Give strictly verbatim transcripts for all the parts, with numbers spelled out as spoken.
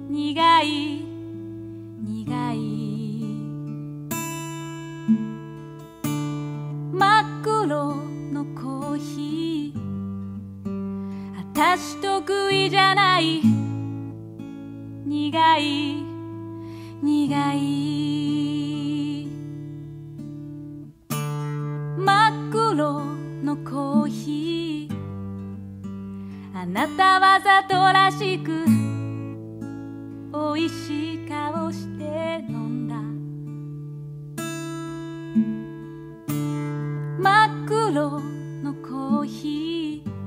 苦い苦い真っ黒のコーヒー私得意じゃない苦い苦い真っ黒のコーヒーあなたわざとらしくおいしい顔して飲んだ真っ黒のコーヒー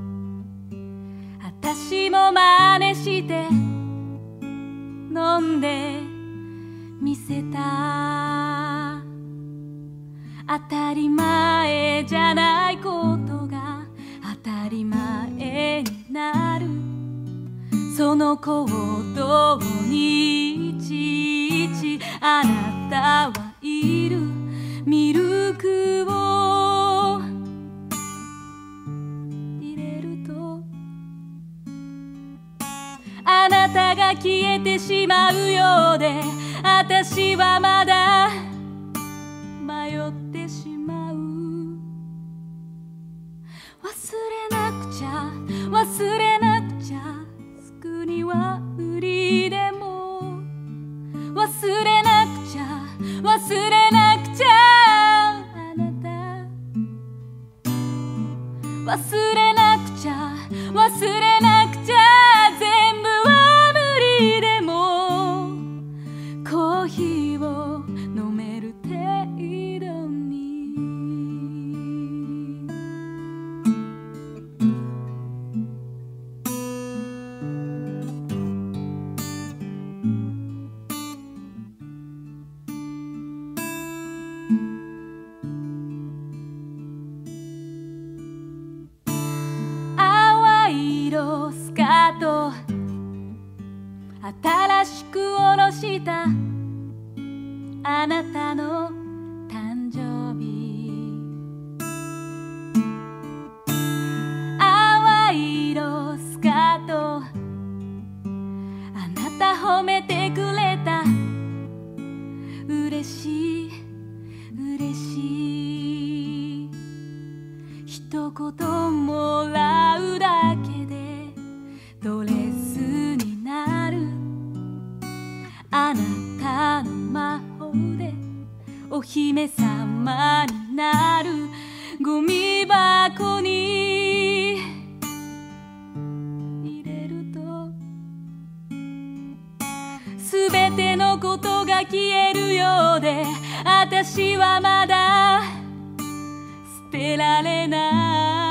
私も真似して飲んでみせた当たり前じゃないことが当たり前になるその行動にいちいちあなたはいるミルクを入れるとあなたが消えてしまうようで私はまだ迷ってしまう忘れなくちゃ忘れなくちゃすぐには無理でも忘れなくちゃ忘れなくちゃあなた忘れなくちゃ忘れなくちゃ全部は無理でもコーヒーを飲める程度に淡い色スカート新しく下ろしたあなたの誕生日淡い色スカートあなた褒めてくれた嬉しい嬉しい一言もらうだけでドレスになるあなたの魔法でお姫様になるゴミ箱に入れるとすべてのことが消えるようで私はまだ捨てられない